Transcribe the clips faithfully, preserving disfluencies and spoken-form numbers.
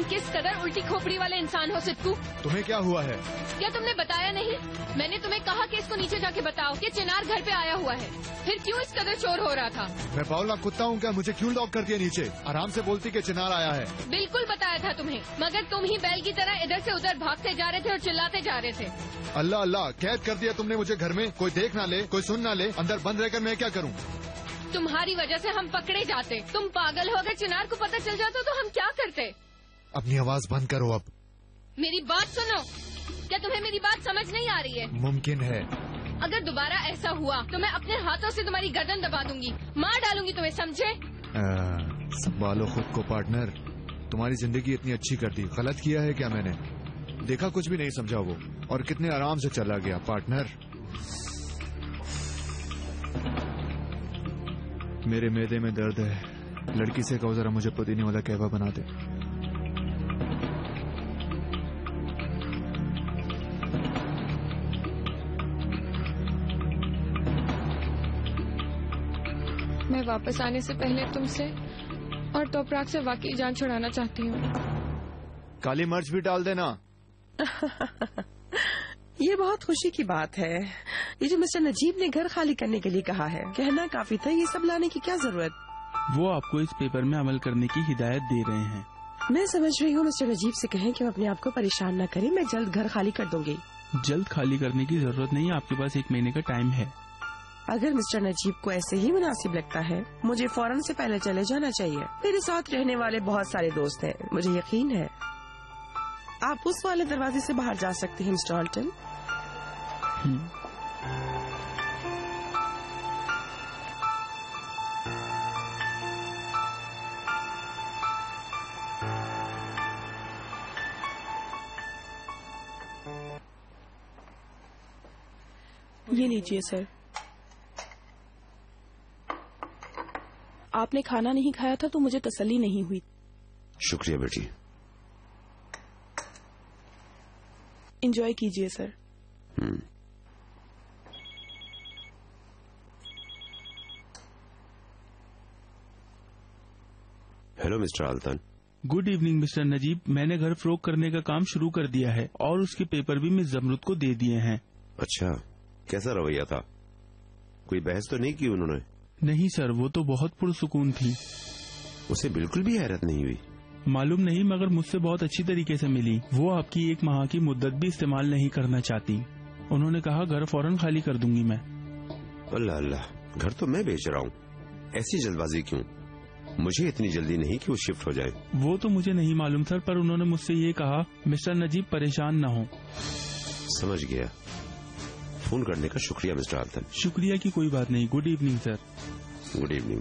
किस कदर उल्टी खोपड़ी वाले इंसान हो सिद्धू। तुम्हें क्या हुआ है? क्या तुमने बताया नहीं? मैंने तुम्हें कहा कि इसको नीचे जाके बताओ कि चिनार घर पे आया हुआ है। फिर क्यों इस कदर शोर हो रहा था? मैं बावला कुत्ता हूँ क्या? मुझे क्यों लॉक कर दिया नीचे? आराम से बोलती कि चिनार आया है। बिल्कुल बताया था तुम्हें, मगर तुम ही बैल की तरह इधर से उधर भागते जा रहे थे और चिल्लाते जा रहे थे। अल्लाह अल्लाह, कैद कर दिया तुमने मुझे घर में। कोई देख ना ले, कोई सुन ना ले, अंदर बंद रहकर मैं क्या करूँ? तुम्हारी वजह से हम पकड़े जाते। तुम पागल हो, अगर चिनार को पता चल जाता तो हम क्या करते? अपनी आवाज बंद करो अब। मेरी बात सुनो। क्या तुम्हें मेरी बात समझ नहीं आ रही है? मुमकिन है। अगर दोबारा ऐसा हुआ तो मैं अपने हाथों से तुम्हारी गर्दन दबा दूंगी, मार डालूंगी तुम्हें, समझे? संभालो खुद को पार्टनर। तुम्हारी जिंदगी इतनी अच्छी कर दी, गलत किया है क्या मैंने? देखा कुछ भी नहीं समझा वो, और कितने आराम से चला गया। पार्टनर, मेरे मैदे में दर्द है। लड़की से कहो जरा मुझे पुदीने वाला कहवा बना दे। मैं वापस आने से पहले तुमसे और तोपराग से वाकई जान छुड़ाना चाहती हूँ। काली मिर्च भी डाल देना। ये बहुत खुशी की बात है। ये जो मिस्टर नजीब ने घर खाली करने के लिए कहा है, कहना काफी था। ये सब लाने की क्या जरूरत? वो आपको इस पेपर में अमल करने की हिदायत दे रहे हैं। मैं समझ रही हूँ मिस्टर नजीब से कहें कि वो अपने आप को परेशान न करें। मैं जल्द घर खाली कर दूंगी। जल्द खाली करने की जरूरत नहीं, आपके पास एक महीने का टाइम है। अगर मिस्टर नजीब को ऐसे ही मुनासिब लगता है, मुझे फौरन से पहले चले जाना चाहिए। मेरे साथ रहने वाले बहुत सारे दोस्त हैं, मुझे यकीन है। आप उस वाले दरवाजे से बाहर जा सकते हैं मिस्टर हॉल्टन। ये लीजिए सर। आपने खाना नहीं खाया था तो मुझे तसल्ली नहीं हुई। शुक्रिया बेटी। एंजॉय कीजिए सर। हम्म। Hello mister Altan. Good evening mister Najeeb. मैंने घर फरोख्त करने का काम शुरू कर दिया है और उसके पेपर भी मिस जमरुद को दे दिए हैं। अच्छा, कैसा रवैया था? कोई बहस तो नहीं की उन्होंने? नहीं सर, वो तो बहुत पुरसुकून थी। उसे बिल्कुल भी हैरत नहीं हुई? मालूम नहीं, मगर मुझसे बहुत अच्छी तरीके से मिली। वो आपकी एक माह की मुद्दत भी इस्तेमाल नहीं करना चाहती। उन्होंने कहा घर फौरन खाली कर दूंगी मैं। अल्लाह अल्लाह, घर तो मैं बेच रहा हूँ, ऐसी जल्दबाजी क्यों? मुझे इतनी जल्दी नहीं कि वो शिफ्ट हो जाए। वो तो मुझे नहीं मालूम सर, पर उन्होंने मुझसे ये कहा मिस्टर नजीब परेशान न हो। समझ गया। फोन करने का शुक्रिया मिस्टर आल्तन। शुक्रिया की कोई बात नहीं। Good evening sir. Good evening.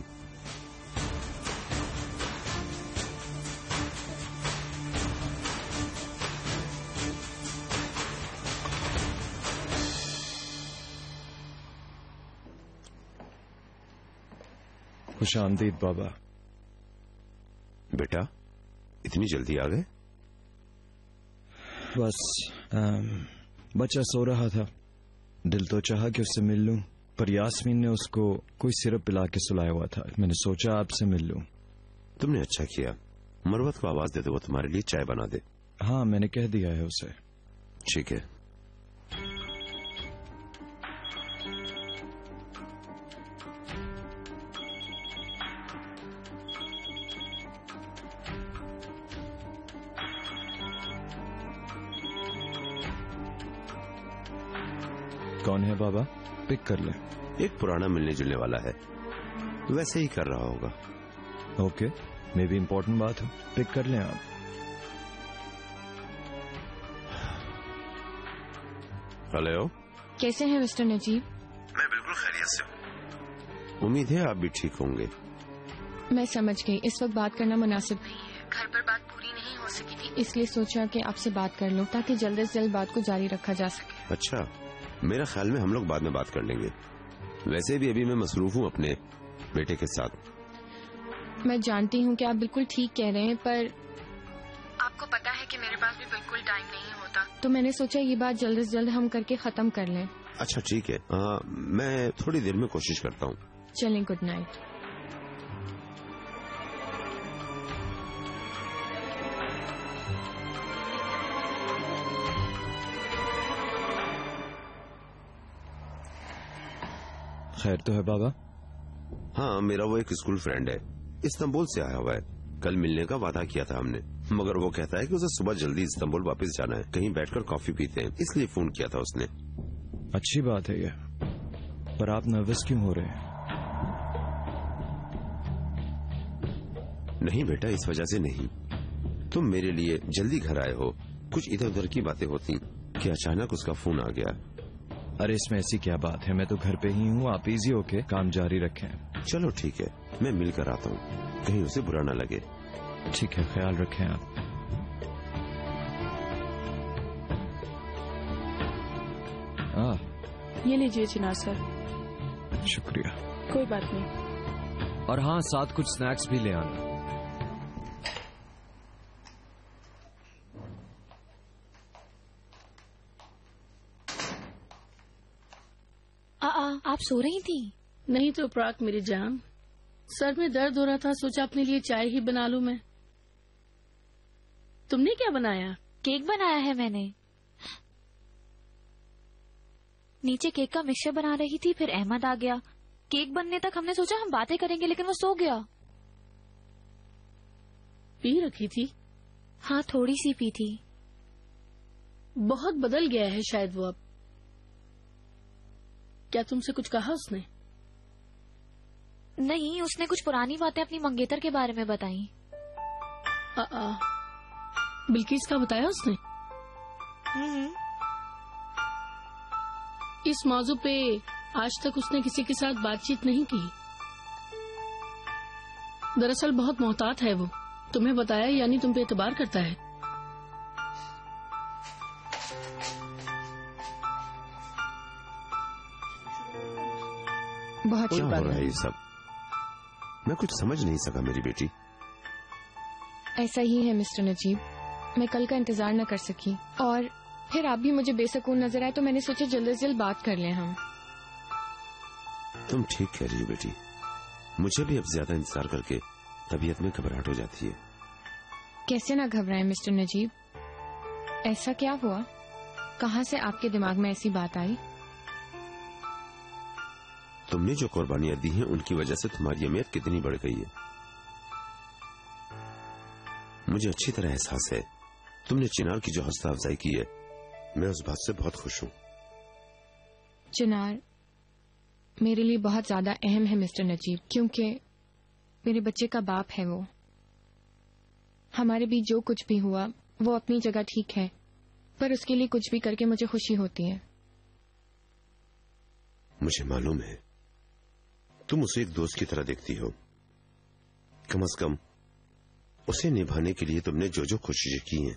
खुशामदीद बाबा। बेटा, इतनी जल्दी आ गए? बस आम, बच्चा सो रहा था, दिल तो चाहा कि उससे मिल लूं, पर यास्मीन ने उसको कोई सिरप पिला के सुलाया हुआ था। मैंने सोचा आपसे मिल लूं। तुमने अच्छा किया। मरवत को आवाज दे दो, वो तुम्हारे लिए चाय बना दे। हाँ, मैंने कह दिया है उसे। ठीक है। कौन है बाबा? पिक कर ले। एक पुराना मिलने जुलने वाला है, वैसे ही कर रहा होगा। ओके, मे भी इम्पोर्टेंट बात हो, पिक कर लें आप। हेलो, कैसे हैं मिस्टर नजीब? मैं बिल्कुल खैरियत से हूँ। उम्मीद है आप भी ठीक होंगे। मैं समझ गई, इस वक्त बात करना मुनासिब नहीं है। घर पर बात पूरी नहीं हो सकी थी, इसलिए सोचा कि आपसे बात कर लूं ताकि जल्द से जल्द बात को जारी रखा जा सके। अच्छा, मेरा ख्याल में हम लोग बाद में बात कर लेंगे। वैसे भी अभी मैं मसरूफ हूँ अपने बेटे के साथ। मैं जानती हूँ कि आप बिल्कुल ठीक कह रहे हैं, पर आपको पता है कि मेरे पास भी बिल्कुल टाइम नहीं होता, तो मैंने सोचा ये बात जल्द से जल्द हम करके खत्म कर लें। अच्छा ठीक है, आ, मैं थोड़ी देर में कोशिश करता हूँ। चलें, गुड नाइट। खैर तो है बाबा? हाँ, मेरा वो एक स्कूल फ्रेंड है, इस्तांबुल से आया हुआ है। कल मिलने का वादा किया था हमने, मगर वो कहता है कि उसे सुबह जल्दी इस्तांबुल वापस जाना है, कहीं बैठकर कॉफी पीते हैं, इसलिए फोन किया था उसने। अच्छी बात है ये, पर आप नर्वस क्यों हो रहे हैं? नहीं बेटा, इस वजह से नहीं। तुम मेरे लिए जल्दी घर आए हो, कुछ इधर उधर की बातें होती कि अचानक उसका फोन आ गया। अरे इसमें ऐसी क्या बात है, मैं तो घर पे ही हूँ, आप इजी होके काम जारी रखें। चलो ठीक है, मैं मिलकर आता हूँ, कहीं उसे बुरा ना लगे। ठीक है, ख्याल रखें आप। आ, ये लीजिए चिनार सर। शुक्रिया। कोई बात नहीं। और हाँ, साथ कुछ स्नैक्स भी ले आना। आ, आ, आप सो रही थी? नहीं तो प्राक मेरी जान, सर में दर्द हो रहा था, सोचा अपने लिए चाय ही बना लूं मैं। तुमने क्या बनाया? केक बनाया है मैंने। नीचे केक का मिक्सचर बना रही थी, फिर अहमद आ गया। केक बनने तक हमने सोचा हम बातें करेंगे, लेकिन वो सो गया। पी रखी थी? हाँ, थोड़ी सी पी थी। बहुत बदल गया है शायद वो अब। क्या तुमसे कुछ कहा उसने? नहीं, उसने कुछ पुरानी बातें अपनी मंगेतर के बारे में बताई। आ, आ, बिल्किस का बताया उसने? इस मौजू पे आज तक उसने किसी के साथ बातचीत नहीं की। दरअसल बहुत मोहतात है वो, तुम्हें बताया यानी तुम पे एतबार करता है। बहुत क्या हो रहा है ये सब? मैं कुछ समझ नहीं सका मेरी बेटी। ऐसा ही है मिस्टर नजीब, मैं कल का इंतजार न कर सकी, और फिर आप भी मुझे बेसुकून नजर आए तो मैंने सोचा जल्द से जल्द बात कर लें हम। तुम ठीक कह रही हो बेटी, मुझे भी अब ज्यादा इंतजार करके तबीयत में घबराहट हो जाती है। कैसे ना घबराएं मिस्टर नजीब, ऐसा क्या हुआ? कहाँ से आपके दिमाग में ऐसी बात आई? तुमने जो कुर्बानियां दी हैं उनकी वजह से तुम्हारी अहमियत कितनी बढ़ गई है। मुझे अच्छी तरह एहसास है तुमने चिनार की जो हौसला अफजाई की है, मैं उस बात से बहुत खुश हूँ। चिनार मेरे लिए बहुत ज्यादा अहम है मिस्टर नजीब, क्योंकि मेरे बच्चे का बाप है वो। हमारे बीच जो कुछ भी हुआ वो अपनी जगह ठीक है, पर उसके लिए कुछ भी करके मुझे खुशी होती है। मुझे मालूम है तुम उसे एक दोस्त की तरह देखती हो। कम से कम उसे निभाने के लिए तुमने जो जो कोशिशें की हैं,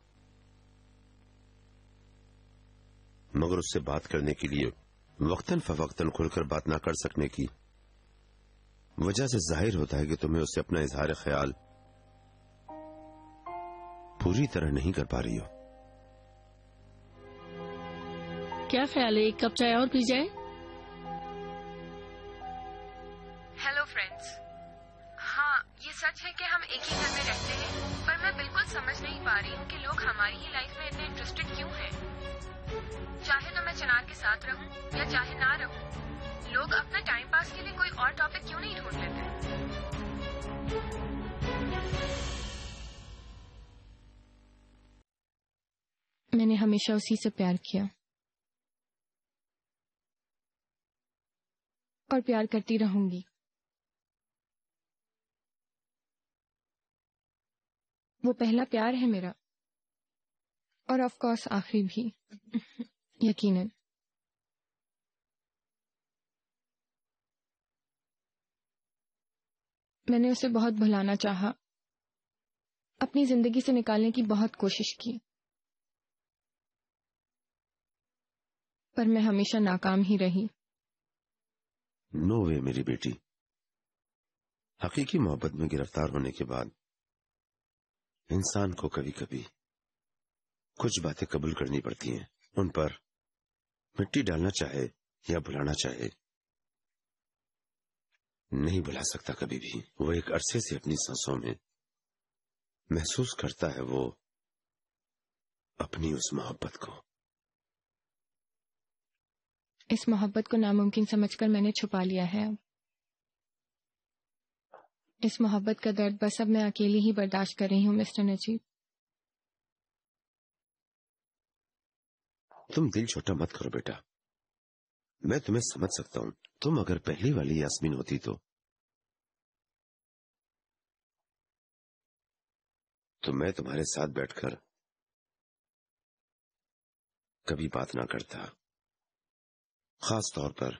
मगर उससे बात करने के लिए वक्तन फवक्तन खुलकर बात ना कर सकने की वजह से जाहिर होता है कि तुम्हें उससे अपना इजहार ख्याल पूरी तरह नहीं कर पा रही हो। क्या ख्याल है, एक कप चाय और पी जाए? हेलो फ्रेंड्स, हाँ ये सच है कि हम एक ही घर में रहते हैं, पर मैं बिल्कुल समझ नहीं पा रही हूँ कि लोग हमारी ही लाइफ में इतने इंटरेस्टेड क्यों हैं। चाहे तो मैं चिनार के साथ रहूँ या चाहे ना रहूँ, लोग अपना टाइम पास के लिए कोई और टॉपिक क्यों नहीं ढूंढ लेते। मैंने हमेशा उसी से प्यार किया और प्यार करती रहूंगी। वो पहला प्यार है मेरा, और ऑफ कोर्स आखिरी भी, यकीनन। मैंने उसे बहुत भुलाना चाहा, अपनी जिंदगी से निकालने की बहुत कोशिश की, पर मैं हमेशा नाकाम ही रही। नो वे मेरी बेटी, हकीकी मोहब्बत में गिरफ्तार होने के बाद इंसान को कभी कभी कुछ बातें कबूल करनी पड़ती हैं, उन पर मिट्टी डालना चाहे या भुलाना चाहे। नहीं भुला सकता कभी भी। वो एक अरसे से अपनी सांसों में महसूस करता है वो अपनी उस मोहब्बत को। इस मोहब्बत को नामुमकिन समझकर मैंने छुपा लिया है। अब इस मोहब्बत का दर्द बस अब मैं अकेली ही बर्दाश्त कर रही हूँ मिस्टर नजीब। तुम दिल छोटा मत करो बेटा, मैं तुम्हें समझ सकता हूँ। तुम अगर पहली वाली यास्मीन होती तो तो मैं तुम्हारे साथ बैठकर कभी बात ना करता, खास तौर पर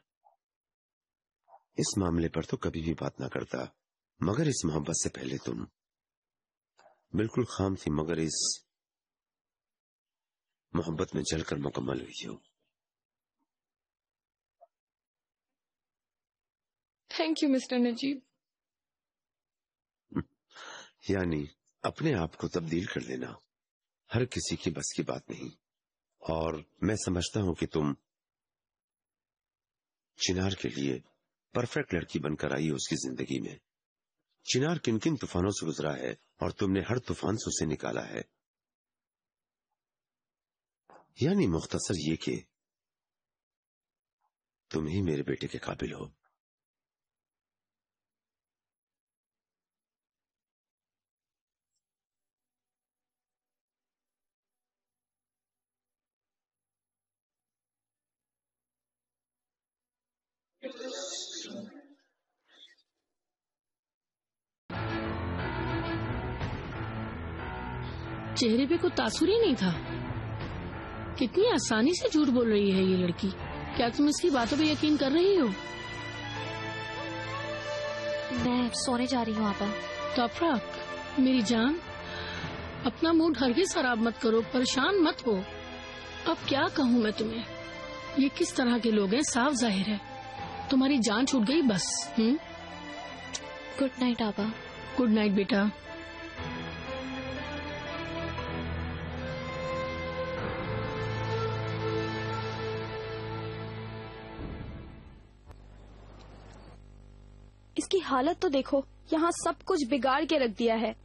इस मामले पर तो कभी भी बात ना करता। मगर इस मोहब्बत से पहले तुम बिल्कुल खाम थी, मगर इस मोहब्बत में जलकर मुकम्मल हुई हो। Thank you mister Najeeb. यानी अपने आप को तब्दील कर लेना हर किसी की बस की बात नहीं, और मैं समझता हूं कि तुम चिनार के लिए परफेक्ट लड़की बनकर आई हो उसकी जिंदगी में। चिनार किन किन तूफानों से गुजरा है और तुमने हर तूफान से उसे निकाला है। यानी मुख्तसर ये कि तुम ही मेरे बेटे के काबिल हो। चेहरे पे कोई तासुर ही नहीं था। कितनी आसानी से झूठ बोल रही है ये लड़की। क्या तुम इसकी बातों पे यकीन कर रही हो? मैं सोने जा रही हूँ आपा। तफराक मेरी जान, अपना मूड हरगिज खराब मत करो, परेशान मत हो। अब क्या कहूँ मैं तुम्हें, ये किस तरह के लोग हैं साफ जाहिर है। तुम्हारी जान छूट गई बस। हम्म गुड नाइट आपा। गुड नाइट बेटा। इसकी हालत तो देखो, यहाँ सब कुछ बिगाड़ के रख दिया है।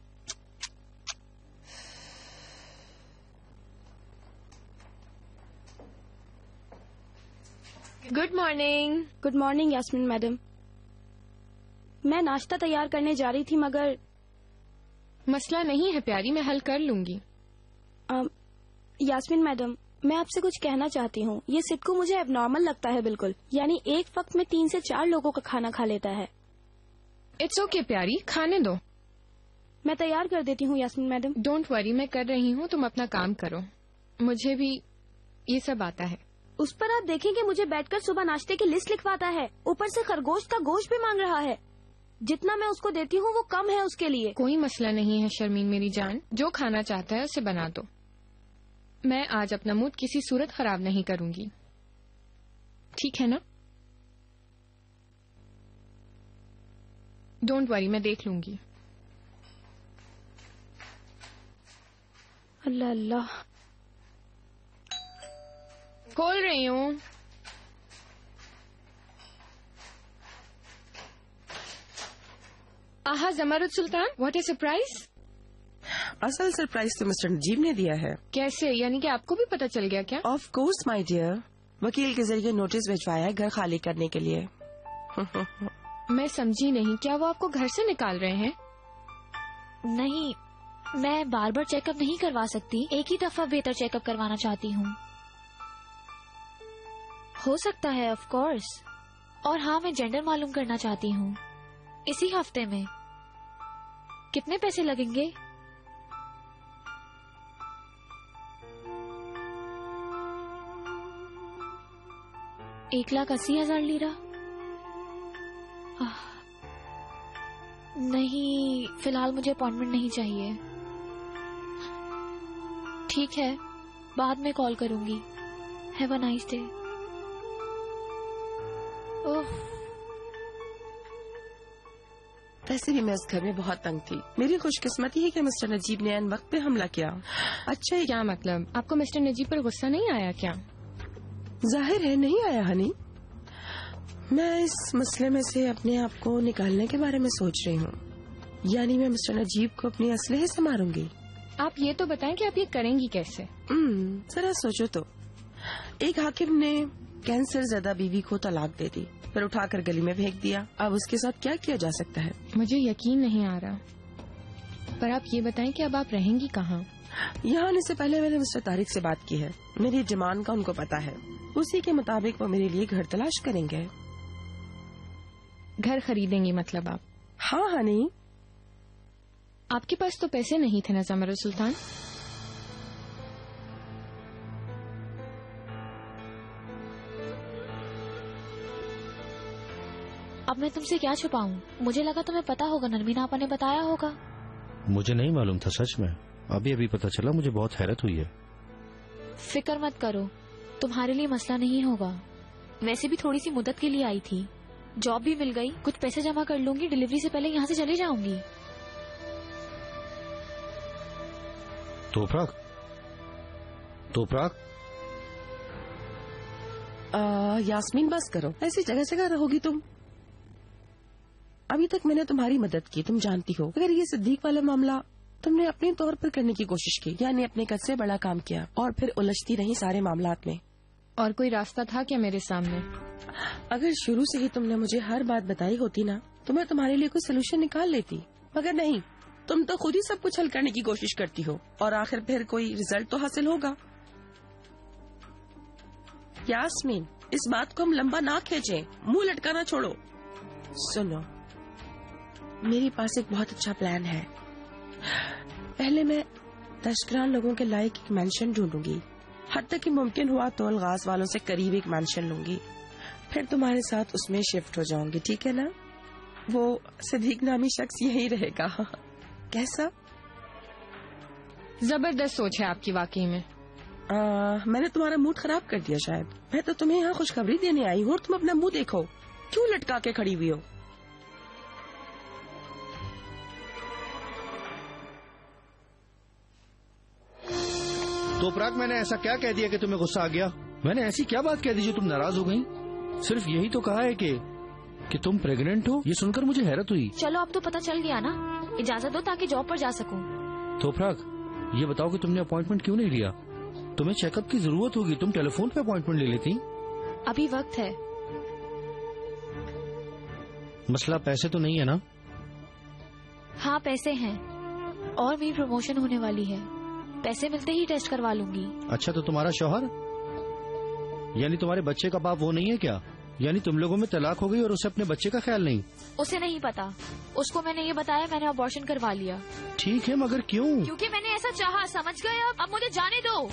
Good morning. Good morning Yasmeen madam. मैं नाश्ता तैयार करने जा रही थी मगर मसला नहीं है प्यारी, मैं हल कर लूंगी। आ, यास्मीन मैडम, मैं आपसे कुछ कहना चाहती हूँ। ये सिद्धू मुझे एबनॉर्मल लगता है बिल्कुल। यानी एक वक्त में तीन से चार लोगों का खाना खा लेता है। इट्स ओके प्यारी, खाने दो। मैं तैयार कर देती हूँ यास्मीन मैडम। डोंट वरी, मैं कर रही हूँ, तुम अपना काम करो। मुझे भी ये सब आता है। उस पर आप देखेंगे मुझे बैठकर सुबह नाश्ते की लिस्ट लिखवाता है, ऊपर से खरगोश का गोश्त भी मांग रहा है। जितना मैं उसको देती हूँ वो कम है उसके लिए। कोई मसला नहीं है शर्मीन मेरी जान, जो खाना चाहता है उसे बना दो। मैं आज अपना मूड किसी सूरत खराब नहीं करूंगी, ठीक है ना? डोंट वरी, मैं देख लूंगी। अल्लाह अल्लाह। खोल रही हूँ। आहा Zumrud Sultan, what a surprise. असल सरप्राइज तो मिस्टर नजीब ने दिया है। कैसे? यानी कि आपको भी पता चल गया क्या? ऑफ कोर्स माय डियर, वकील के जरिए नोटिस भिजवाया है घर खाली करने के लिए। मैं समझी नहीं, क्या वो आपको घर से निकाल रहे हैं? नहीं, मैं बार बार चेकअप नहीं करवा सकती, एक ही दफा बेहतर चेकअप करवाना चाहती हूँ। हो सकता है ऑफ कोर्स। और हाँ, मैं जेंडर मालूम करना चाहती हूँ इसी हफ्ते में। कितने पैसे लगेंगे? एक लाख अस्सी हजार लीरा। नहीं, फिलहाल मुझे अपॉइंटमेंट नहीं चाहिए। ठीक है, बाद में कॉल करूंगी। Have a nice day. ओह, वैसे भी मैं इस घर में बहुत तंग थी। मेरी खुशकिस्मती है कि मिस्टर नजीब ने ऐन वक्त पे हमला किया। अच्छा, क्या मतलब? आपको मिस्टर नजीब पर गुस्सा नहीं आया क्या? जाहिर है नहीं आया हनी। मैं इस मसले में से अपने आप को निकालने के बारे में सोच रही हूँ। यानी मैं मिस्टर नजीब को अपने असलहे से मारूंगी। आप ये तो बताएं कि आप ये करेंगी कैसे? जरा सोचो तो। एक हाकिम ने कैंसर ज्यादा बीवी को तलाक दे दी, फिर उठाकर गली में फेंक दिया। अब उसके साथ क्या किया जा सकता है? मुझे यकीन नहीं आ रहा, पर आप ये बताएं कि अब आप रहेंगी कहाँ? यहाँ आने से पहले मैंने मिस्टर तारिक से बात की है। मेरी डिमांड का उनको पता है, उसी के मुताबिक वो मेरे लिए घर तलाश करेंगे। घर खरीदेंगी मतलब आप? हाँ हाँ। नहीं, आपके पास तो पैसे नहीं थे ना ज़मरुद सुल्तान? अब मैं तुमसे क्या छुपाऊं? मुझे लगा तुम्हें पता होगा, नरमीन आपा ने बताया होगा। मुझे नहीं मालूम था सच में, अभी अभी पता चला, मुझे बहुत हैरत हुई है। फिक्र मत करो, तुम्हारे लिए मसला नहीं होगा। वैसे भी थोड़ी सी मुद्दत के लिए आई थी, जॉब भी मिल गई, कुछ पैसे जमा कर लूंगी, डिलीवरी से पहले यहाँ से चली जाऊंगी। तोपराग, तोपराग, यास्मीन बस करो, ऐसी जगह जगह रहोगी तुम। अभी तक मैंने तुम्हारी मदद की, तुम जानती हो। अगर ये सिद्दीक वाला मामला तुमने अपने तौर पर करने की कोशिश की, यानी अपने कद से बड़ा काम किया और फिर उलझती रही सारे मामलात में। और कोई रास्ता था क्या मेरे सामने? अगर शुरू से ही तुमने मुझे हर बात बताई होती ना, तो मैं तुम्हारे लिए कोई सोल्यूशन निकाल लेती, मगर नहीं, तुम तो खुद ही सब कुछ हल करने की कोशिश करती हो और आखिर फिर कोई रिजल्ट तो हासिल होगा। यास्मीन, इस बात को हम लंबा ना खींचे, मुंह लटकाना छोड़ो। सुनो, मेरे पास एक बहुत अच्छा प्लान है। पहले मैं तश्करान लोगों के लायक एक मैंशन ढूंढूंगी, हद कि मुमकिन हुआ तो अलगाज वालों से करीब एक मैंशन लूंगी, फिर तुम्हारे साथ उसमें शिफ्ट हो जाऊंगी, ठीक है ना? वो सिद्दीक नामी शख्स यही रहेगा। कैसा? जबरदस्त सोच है आपकी वाकई में। आ, मैंने तुम्हारा मूड खराब कर दिया शायद। मैं तो तुम्हें यहाँ खुशखबरी देने आई हूँ और तुम अपना मुंह देखो, क्यों लटका के खड़ी हुई हो? तोपराग, मैंने ऐसा क्या कह दिया कि तुम्हें गुस्सा आ गया? मैंने ऐसी क्या बात कह दी जो तुम नाराज हो गई? सिर्फ यही तो कहा है कि कि तुम प्रेग्नेंट हो। ये सुनकर मुझे हैरत हुई। चलो अब तो पता चल गया ना, इजाजत दो ताकि जॉब पर जा सकूं। तोपराग, ये बताओ कि तुमने अपॉइंटमेंट क्यों नहीं लिया? तुम्हें चेकअप की जरूरत होगी, तुम टेलीफोन पे अपॉइंटमेंट ले लेती। अभी वक्त है। मसला पैसे तो नहीं है ना? हाँ पैसे हैं, और मेरी प्रमोशन होने वाली है, पैसे मिलते ही टेस्ट करवा लूंगी। अच्छा, तो तुम्हारा शौहर, यानी तुम्हारे बच्चे का बाप वो नहीं है क्या? यानी तुम लोगों में तलाक हो गई और उसे अपने बच्चे का ख्याल नहीं? उसे नहीं पता, उसको मैंने ये बताया, मैंने अबॉर्शन करवा लिया। ठीक है, मगर क्यों? क्योंकि मैंने ऐसा चाहा, समझ गए? अब अब मुझे जाने दो।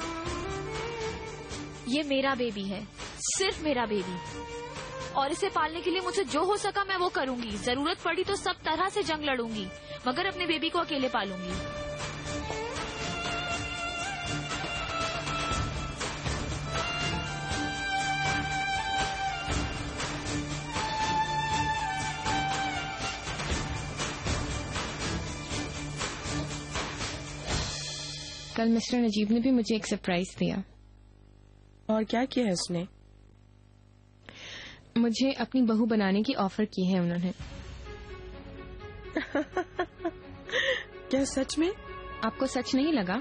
ये मेरा बेबी है, सिर्फ मेरा बेबी, और इसे पालने के लिए मुझे जो हो सका मैं वो करूंगी। जरूरत पड़ी तो सब तरह से जंग लड़ूंगी, मगर अपने बेबी को अकेले पालूंगी। कल मिस्टर नजीब ने भी मुझे एक सरप्राइज दिया। और क्या किया है उसने? मुझे अपनी बहू बनाने की ऑफर की है उन्होंने। क्या सच में? आपको सच नहीं लगा?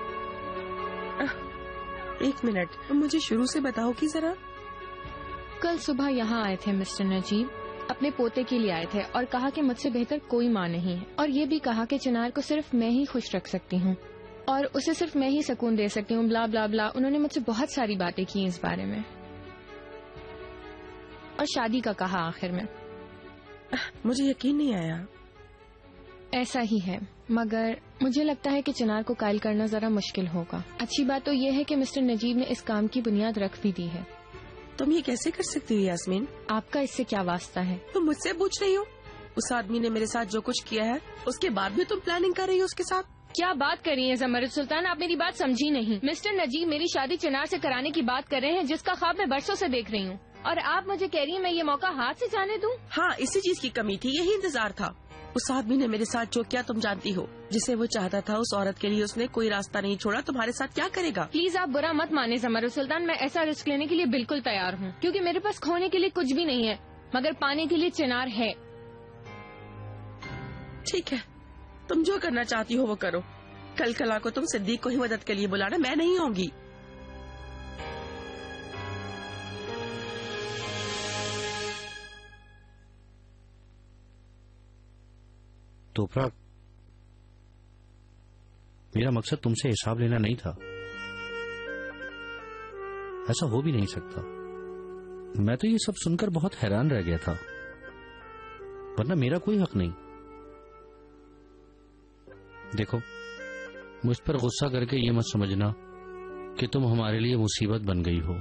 एक मिनट, मुझे शुरू से बताओ कि जरा। कल सुबह यहाँ आए थे मिस्टर नजीब, अपने पोते के लिए आए थे और कहा कि मुझसे बेहतर कोई माँ नहीं है, और ये भी कहा कि चिनार को सिर्फ मैं ही खुश रख सकती हूँ और उसे सिर्फ मैं ही सुकून दे सकती हूँ, ब्ला ब्ला ब्ला। उन्होंने मुझसे बहुत सारी बातें की इस बारे में, और शादी का कहा आखिर में। मुझे यकीन नहीं आया। ऐसा ही है, मगर मुझे लगता है कि चिनार को कायल करना जरा मुश्किल होगा। अच्छी बात तो यह है कि मिस्टर नजीब ने इस काम की बुनियाद रख भी दी है। तुम ये कैसे कर सकती हो यास्मीन? आपका इससे क्या वास्ता है? तुम मुझसे पूछ रही हो? उस आदमी ने मेरे साथ जो कुछ किया है उसके बाद भी तुम प्लानिंग कर रही हो उसके साथ? क्या बात कर रही है ज़मरुद सुल्तान, आप मेरी बात समझी नहीं। मिस्टर नजीब मेरी शादी चिनार से कराने की बात कर रहे हैं, जिसका ख्वाब मैं बरसों से देख रही हूँ, और आप मुझे कह रही हैं मैं ये मौका हाथ से जाने दूं? हाँ, इसी चीज की कमी थी, यही इंतजार था। उस आदमी ने मेरे साथ जो किया तुम जानती हो, जिसे वो चाहता था उस औरत के लिए उसने कोई रास्ता नहीं छोड़ा। तुम्हारे साथ क्या करेगा? प्लीज आप बुरा मत माने ज़मरुद सुल्तान, मैं ऐसा रिस्क लेने के लिए बिल्कुल तैयार हूँ, क्योंकि मेरे पास खोने के लिए कुछ भी नहीं है, मगर पाने के लिए चिनार है। ठीक है, तुम जो करना चाहती हो वो करो। कल कला को तुम सिद्दीक को ही मदद के लिए बुलाना, मैं नहीं होंगी। तोपरा, मेरा मकसद तुमसे हिसाब लेना नहीं था, ऐसा हो भी नहीं सकता। मैं तो ये सब सुनकर बहुत हैरान रह गया था, वरना मेरा कोई हक नहीं। देखो, मुझ पर गुस्सा करके ये मत समझना कि तुम हमारे लिए मुसीबत बन गई हो।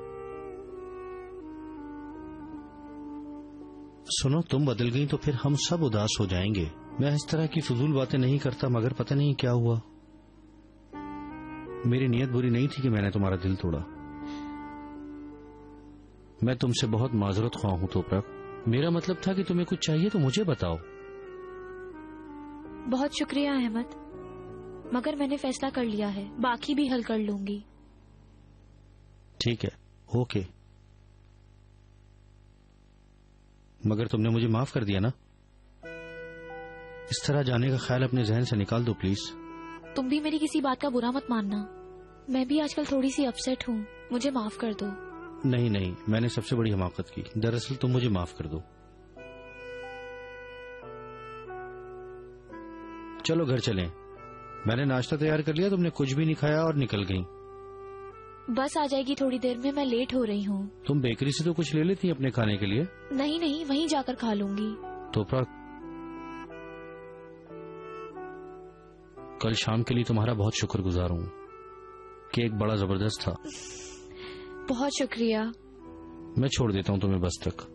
सुनो, तुम बदल गई तो फिर हम सब उदास हो जाएंगे। मैं इस तरह की फजूल बातें नहीं करता, मगर पता नहीं क्या हुआ। मेरी नीयत बुरी नहीं थी कि मैंने तुम्हारा दिल तोड़ा। मैं तुमसे बहुत माजरत ख्वाह हूं तोपरा। मेरा मतलब था कि तुम्हें कुछ चाहिए तो मुझे बताओ। बहुत शुक्रिया अहमद, मगर मैंने फैसला कर लिया है, बाकी भी हल कर लूंगी। ठीक है, ओके, मगर तुमने मुझे माफ कर दिया ना? इस तरह जाने का ख्याल अपने जहन से निकाल दो प्लीज। तुम भी मेरी किसी बात का बुरा मत मानना, मैं भी आजकल थोड़ी सी अपसेट हूँ, मुझे माफ कर दो। नहीं नहीं, मैंने सबसे बड़ी हमाकत की। दरअसल तुम मुझे माफ कर दो। चलो घर चलें। मैंने नाश्ता तैयार कर लिया, तुमने कुछ भी नहीं खाया और निकल गई। बस आ जाएगी थोड़ी देर में, मैं लेट हो रही हूँ। तुम बेकरी से तो कुछ ले लेती अपने खाने के लिए? नहीं नहीं, वहीं जाकर खा लूंगी। तो पर कल शाम के लिए तुम्हारा बहुत शुक्रगुजार हूँ। केक बड़ा जबरदस्त था। बहुत शुक्रिया। मैं छोड़ देता हूँ तुम्हें बस तक।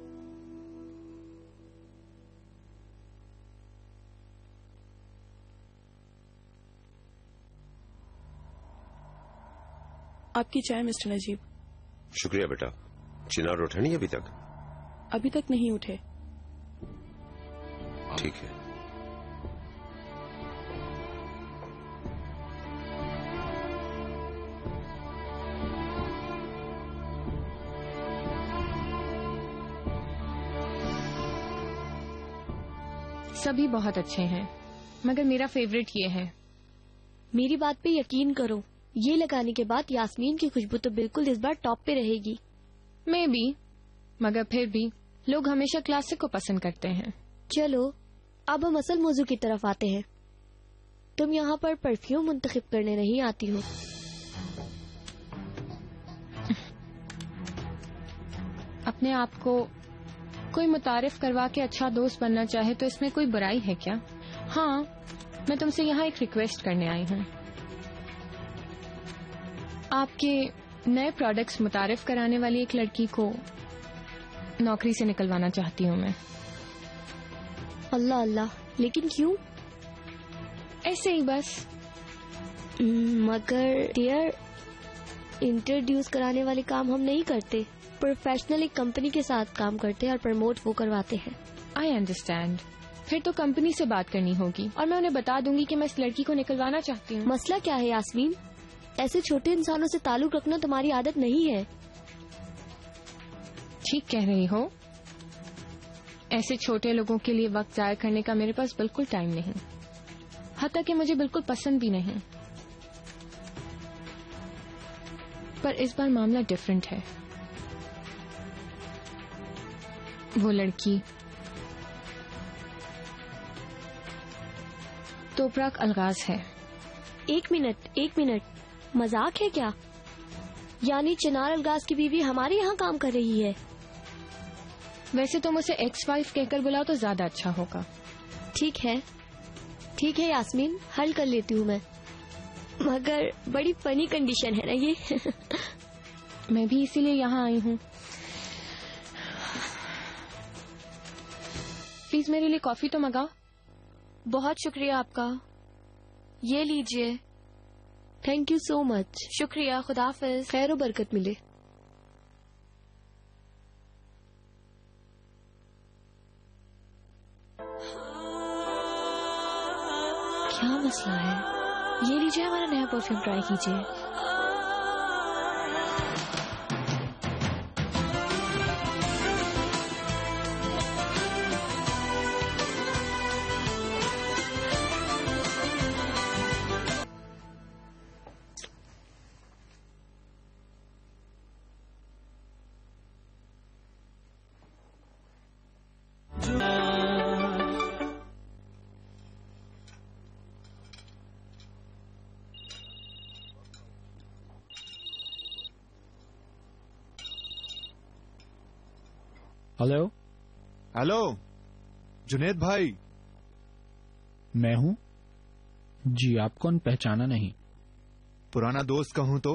आपकी चाय मिस्टर नजीब। शुक्रिया बेटा। चिनार उठे नहीं अभी तक? अभी तक नहीं उठे। ठीक है। सभी बहुत अच्छे हैं, मगर मेरा फेवरेट ये है। मेरी बात पे यकीन करो, ये लगाने के बाद यास्मीन की खुशबू तो बिल्कुल इस बार टॉप पे रहेगी। मैं भी, मगर फिर भी लोग हमेशा क्लासिक को पसंद करते हैं। चलो अब हम असल मौजू की तरफ आते हैं। तुम यहाँ पर परफ्यूम मुंतखब करने नहीं आती हो। अपने आप को कोई मुतारिफ करवा के अच्छा दोस्त बनना चाहे तो इसमें कोई बुराई है क्या? हाँ, मैं तुमसे यहाँ एक रिक्वेस्ट करने आई हूँ। आपके नए प्रोडक्ट्स मुतारिफ कराने वाली एक लड़की को नौकरी से निकलवाना चाहती हूँ मैं। अल्लाह अल्लाह, लेकिन क्यों? ऐसे ही बस। मगर डियर, इंट्रोड्यूस कराने वाले काम हम नहीं करते। प्रोफेशनल एक कंपनी के साथ काम करते हैं और प्रमोट वो करवाते हैं। I understand. फिर तो कंपनी से बात करनी होगी और मैं उन्हें बता दूंगी कि मैं इस लड़की को निकलवाना चाहती हूँ। मसला क्या है यास्मीन? ऐसे छोटे इंसानों से ताल्लुक रखना तुम्हारी आदत नहीं है। ठीक कह रही हो। ऐसे छोटे लोगों के लिए वक्त जाया करने का मेरे पास बिल्कुल टाइम नहीं, हत्ता कि मुझे बिल्कुल पसंद भी नहीं। पर इस बार मामला डिफरेंट है। वो लड़की तोपराक अलगाज है। एक मिनट एक मिनट, मजाक है क्या? यानी चिनार अलगाज की बीवी हमारे यहाँ काम कर रही है? वैसे तो मुझे एक्स वाइफ कहकर बुलाओ तो ज्यादा अच्छा होगा। ठीक है ठीक है यास्मीन, हल कर लेती हूँ मैं, मगर बड़ी फनी कंडीशन है ना ये। मैं भी इसीलिए यहाँ आई हूँ। प्लीज मेरे लिए कॉफी तो मंगाओ। बहुत शुक्रिया आपका, ये लीजिए। Thank you so much. शुक्रिया, खुदा हाफिज। खैर बरकत मिले। क्या मसला है? ये लीजिए, हमारा नया परफ्यूम ट्राई कीजिए। हेलो हेलो जुनेद भाई। मैं हूँ जी। आप कौन? पहचाना नहीं। पुराना दोस्त कहूँ तो?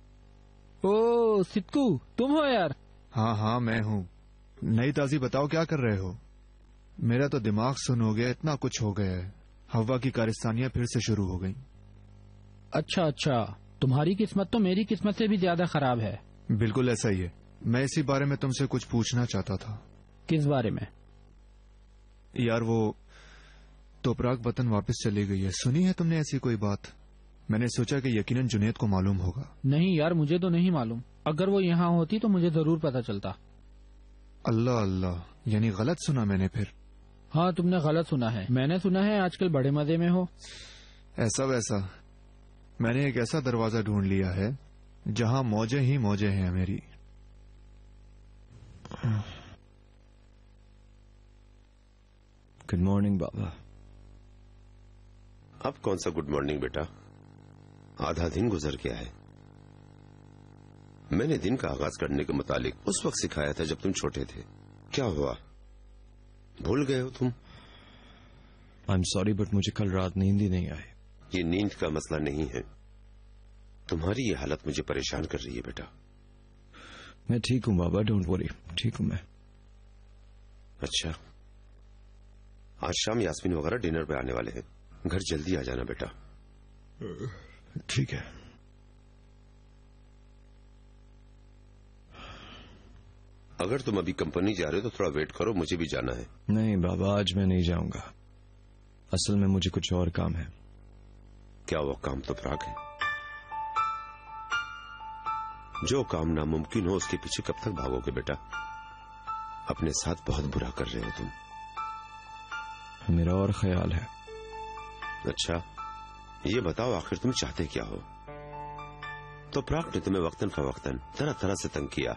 ओ सिद्धू, तुम हो यार? हाँ हाँ मैं हूँ। नई ताजी बताओ, क्या कर रहे हो? मेरा तो दिमाग सुन हो गया, इतना कुछ हो गया है। हवा की कारस्तानियां फिर से शुरू हो गई। अच्छा अच्छा, तुम्हारी किस्मत तो मेरी किस्मत से भी ज्यादा खराब है। बिल्कुल ऐसा ही है। मैं इसी बारे में तुमसे कुछ पूछना चाहता था। किस बारे में? यार वो तोपराक वतन वापस चली गई है, सुनी है तुमने ऐसी कोई बात? मैंने सोचा कि यकीनन जुनेद को मालूम होगा। नहीं यार, मुझे तो नहीं मालूम। अगर वो यहाँ होती तो मुझे जरूर पता चलता। अल्लाह अल्लाह, यानी गलत सुना मैंने फिर? हाँ, तुमने गलत सुना है। मैंने सुना है आजकल बड़े मजे में हो। ऐसा वैसा, मैंने एक ऐसा दरवाजा ढूंढ लिया है जहाँ मौजें ही मौजें हैं मेरी। गुड मॉर्निंग बाबा। अब कौन सा गुड मॉर्निंग बेटा, आधा दिन गुजर गया है। मैंने दिन का आगाज करने के मुतालिक उस वक्त सिखाया था जब तुम छोटे थे। क्या हुआ, भूल गए हो तुम? आई एम सॉरी, बट मुझे कल रात नींद ही नहीं आई। ये नींद का मसला नहीं है, तुम्हारी ये हालत मुझे परेशान कर रही है बेटा। मैं ठीक हूँ बाबा, डोंट वरी, ठीक हूँ मैं। अच्छा, आज शाम यास्मीन वगैरह डिनर पे आने वाले हैं, घर जल्दी आ जाना बेटा। ठीक है। अगर तुम अभी कंपनी जा रहे हो तो थोड़ा वेट करो, मुझे भी जाना है। नहीं बाबा, आज मैं नहीं जाऊंगा। असल में मुझे कुछ और काम है। क्या वो काम तो प्राग है? जो काम नामुमकिन हो उसके पीछे कब तक भागोगे बेटा? अपने साथ बहुत बुरा कर रहे हो तुम। मेरा और ख्याल है। अच्छा, ये बताओ आखिर तुम चाहते क्या हो? तो प्राग ने तुम्हें वक्तन फवक्तन तरह तरह से तंग किया,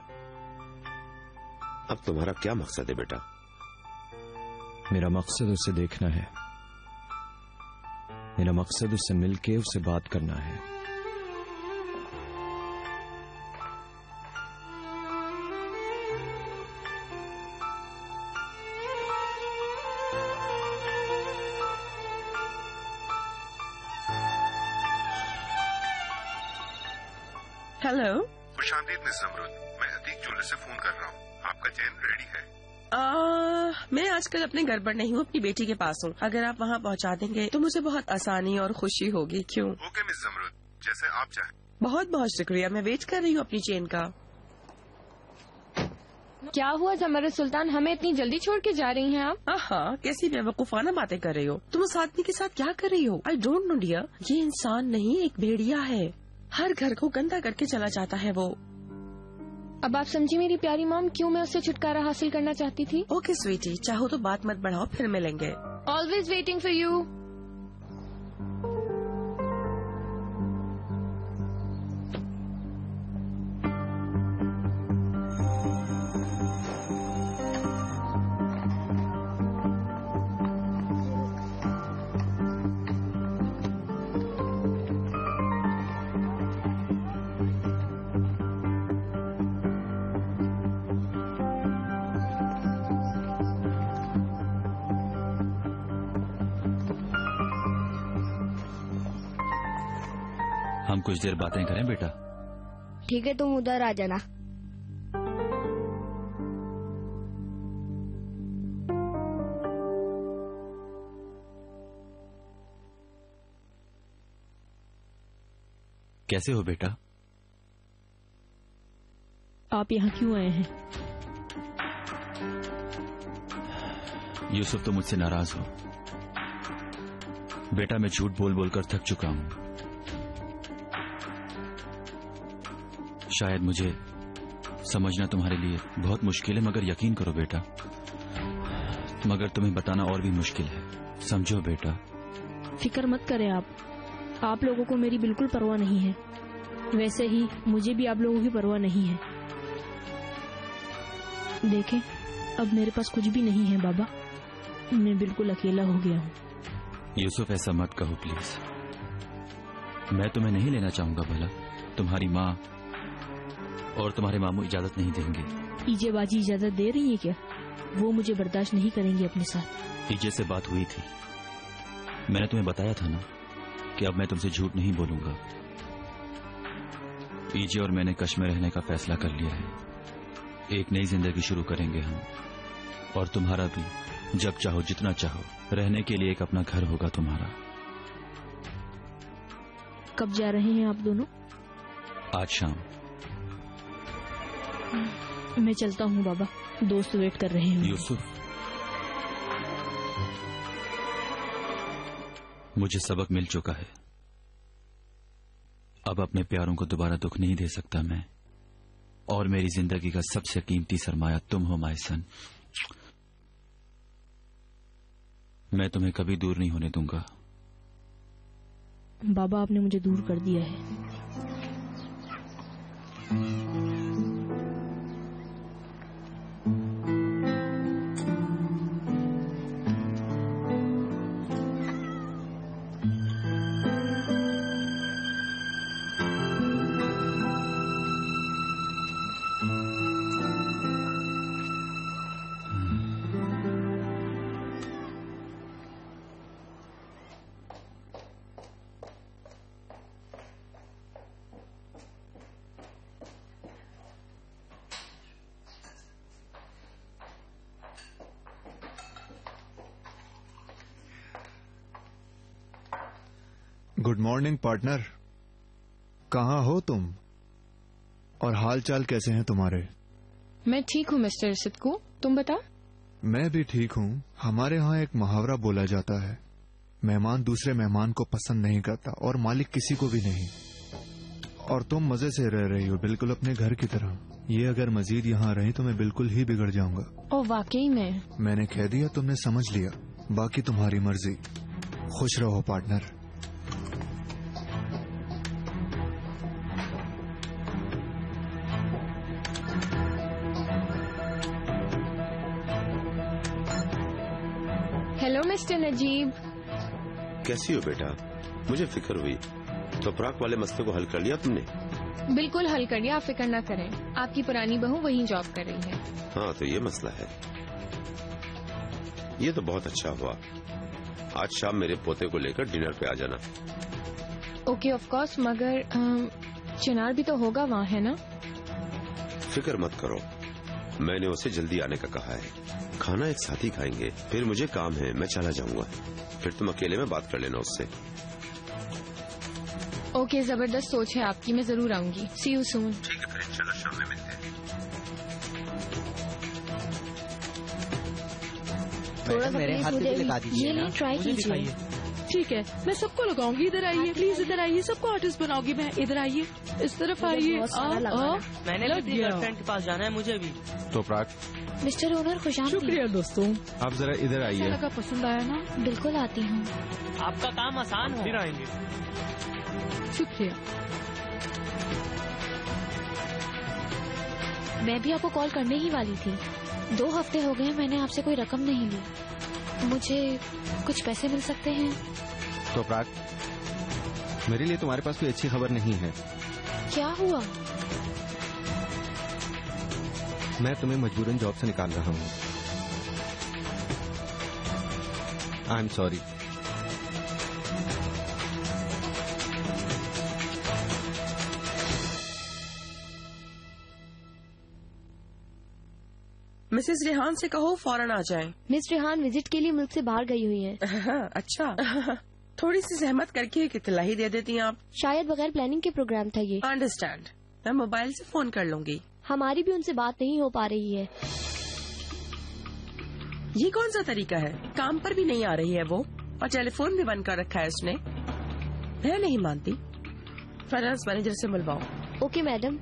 अब तुम्हारा क्या मकसद है बेटा? मेरा मकसद उसे देखना है। मेरा मकसद उससे मिलके उससे बात करना है। हेलो, खुशामदीद मिस जमरुद, मैं अतीक ज्वेलर से फोन कर रहा हूँ। आपका चेन रेडी है? आ, मैं आजकल अपने घर पर नहीं हूँ, अपनी बेटी के पास हूँ। अगर आप वहाँ पहुँचा देंगे तो मुझे बहुत आसानी और खुशी होगी। क्यों? ओके मिस जमरुद, जैसे आप चाहें। बहुत बहुत शुक्रिया, मैं वेट कर रही हूँ अपनी चेन का। क्या हुआ जमरुद सुल्तान, हमें इतनी जल्दी छोड़ के जा रही हैं आप? हाँ, कैसी बेवकूफाना बातें कर रही हो तुम। उस आदमी के साथ क्या कर रही हो? आई डोंट नो डियर, ये इंसान नहीं एक भेड़िया है। हर घर को गंदा करके चला जाता है वो। अब आप समझी मेरी प्यारी मॉम, क्यों मैं उससे छुटकारा हासिल करना चाहती थी। ओके स्वीटी, चाहो तो बात मत बढ़ाओ, फिर मिलेंगे। Always waiting for you. हम कुछ देर बातें करें बेटा? ठीक है, तुम उधर आ जाना। कैसे हो बेटा? आप यहाँ क्यों आए हैं? यूसुफ तो मुझसे नाराज हो बेटा। मैं झूठ बोल बोलकर थक चुका हूं। शायद मुझे समझना तुम्हारे लिए बहुत मुश्किल है, मगर यकीन करो बेटा, मगर तुम्हें बताना और भी मुश्किल है। समझो बेटा। फिक्र मत करें आप आप लोगों को मेरी बिल्कुल परवाह नहीं है। वैसे ही मुझे भी आप लोगों की परवाह नहीं है। देखें, अब मेरे पास कुछ भी नहीं है बाबा, मैं बिल्कुल अकेला हो गया हूँ। यूसुफ ऐसा मत कहो प्लीज। मैं तुम्हें नहीं लेना चाहूंगा भला। तुम्हारी माँ और तुम्हारे मामू इजाजत नहीं देंगे। ईजेबाजी इजाजत दे रही है क्या? वो मुझे बर्दाश्त नहीं करेंगी अपने साथ। ईजे से बात हुई थी, मैंने तुम्हें बताया था ना कि अब मैं तुमसे झूठ नहीं बोलूंगा। ईजे और मैंने कश में रहने का फैसला कर लिया है। एक नई जिंदगी शुरू करेंगे हम, और तुम्हारा भी जब चाहो जितना चाहो रहने के लिए एक अपना घर होगा तुम्हारा। कब जा रहे हैं आप दोनों? आज शाम। मैं चलता हूँ बाबा, दोस्त वेट कर रहे हैं। यूसुफ, मुझे सबक मिल चुका है। अब अपने प्यारों को दोबारा दुख नहीं दे सकता मैं, और मेरी जिंदगी का सबसे कीमती सरमाया तुम हो माय सन। मैं तुम्हें कभी दूर नहीं होने दूंगा। बाबा, आपने मुझे दूर कर दिया है। गुड मॉर्निंग पार्टनर, कहाँ हो तुम और हाल चाल कैसे हैं तुम्हारे? मैं ठीक हूँ मिस्टर सिद्कू, तुम बता। मैं भी ठीक हूँ। हमारे यहाँ एक मुहावरा बोला जाता है, मेहमान दूसरे मेहमान को पसंद नहीं करता और मालिक किसी को भी नहीं। और तुम मजे से रह रही हो, बिल्कुल अपने घर की तरह। ये अगर मजीद यहाँ रही तो मैं बिल्कुल ही बिगड़ जाऊंगा। ओ वाकई में? मैंने कह दिया, तुमने समझ लिया, बाकी तुम्हारी मर्जी। खुश रहो पार्टनर। Hello mister Najeeb. कैसी हो बेटा? मुझे फिक्र हुई। तो प्राक वाले मसले को हल कर लिया तुमने? बिल्कुल हल कर लिया, आप फिक्र ना करें। आपकी पुरानी बहू वहीं जॉब कर रही है। हाँ, तो ये मसला है। ये तो बहुत अच्छा हुआ। आज शाम मेरे पोते को लेकर डिनर पे आ जाना। ओके ऑफ कोर्स, मगर चिनार भी तो होगा वहाँ, है ना? फिक्र मत करो, मैंने उसे जल्दी आने का कहा है। खाना एक साथ ही खाएंगे, फिर मुझे काम है, मैं चला जाऊंगा। फिर तुम अकेले में बात कर लेना उससे। ओके, जबरदस्त सोच है आपकी, मैं जरूर आऊंगी। See you soon. ठीक है, फिर इंशाल्लाह शाम में मिलते हैं। थोड़ा सा मेरे हाथ पे लगा दीजिए। ये ले, ट्राई कीजिए। ठीक है, मैं सबको लगाऊंगी। इधर आइए प्लीज, इधर आइए। सबको आर्टिस्ट बनाऊंगी मैं। इधर आइए, इस तरफ आइए। मैंने अपनी गर्लफ्रेंड के पास जाना है, मुझे भी। तो प्राक, मिस्टर ओनर खुशामदीद। शुक्रिया दोस्तों। आप जरा इधर आइए। लगा पसंद आया ना? बिल्कुल आती हूँ। आपका काम आसान हो। फिर आएंगे। शुक्रिया। मैं भी आपको कॉल करने ही वाली थी। दो हफ्ते हो गए मैंने आपसे कोई रकम नहीं ली। मुझे कुछ पैसे मिल सकते हैं? तो प्राक, मेरे लिए तुम्हारे पास कोई अच्छी खबर नहीं है। क्या हुआ? मैं तुम्हें मजबूरन जॉब से निकाल रहा हूँ। I am sorry. Mrs Rehan से कहो फौरन आ जाएं। मिस रेहान विजिट के लिए मुल्क से बाहर गई हुई है। अच्छा। थोड़ी सी सहमत करके कितला ही दे देती हैं आप। शायद बगैर प्लानिंग के प्रोग्राम था ये। अंडरस्टैंड, मैं मोबाइल से फोन कर लूंगी। हमारी भी उनसे बात नहीं हो पा रही है। ये कौन सा तरीका है? काम पर भी नहीं आ रही है वो, और टेलीफोन भी बंद कर रखा है उसने। मैं नहीं मानती। फाइनेंस मैनेजर से मिलवाओ। Okay madam.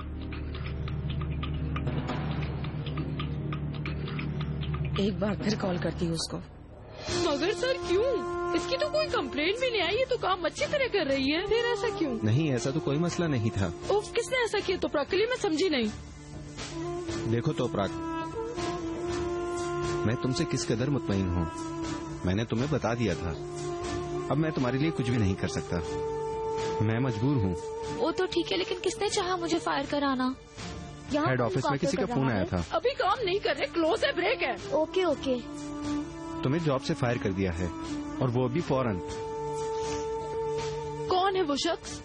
एक बार फिर कॉल करती हूँ उसको। मगर सर क्यों? इसकी तो कोई कंप्लेंट भी नहीं आई। ये तो काम अच्छी तरह कर रही है, फिर ऐसा क्यों? नहीं, ऐसा तो कोई मसला नहीं था। उफ, किसने ऐसा किया? तो प्राक, मैं समझी नहीं। देखो तो प्राक, मैं तुमसे किस कदर मुतमईन हूँ। मैंने तुम्हें बता दिया था। अब मैं तुम्हारे लिए कुछ भी नहीं कर सकता। मैं मजबूर हूँ। वो तो ठीक है, लेकिन किसने चाहा मुझे फायर कराना? यहाँ हेड ऑफिस में किसी का फोन आया था। अभी काम नहीं कर रहे, क्लोज है, ब्रेक है। Okay okay. तुम्हें जॉब से फायर कर दिया है और वो भी फौरन। कौन है वो शख्स?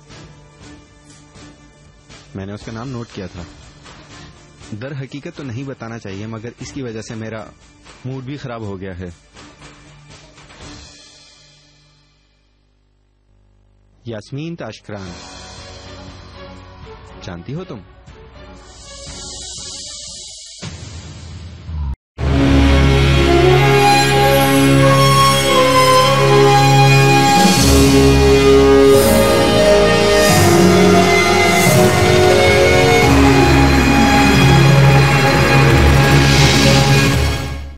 मैंने उसका नाम नोट किया था। दर हकीकत तो नहीं बताना चाहिए, मगर इसकी वजह से मेरा मूड भी खराब हो गया है। यास्मीन ताशकरान, जानती हो तुम?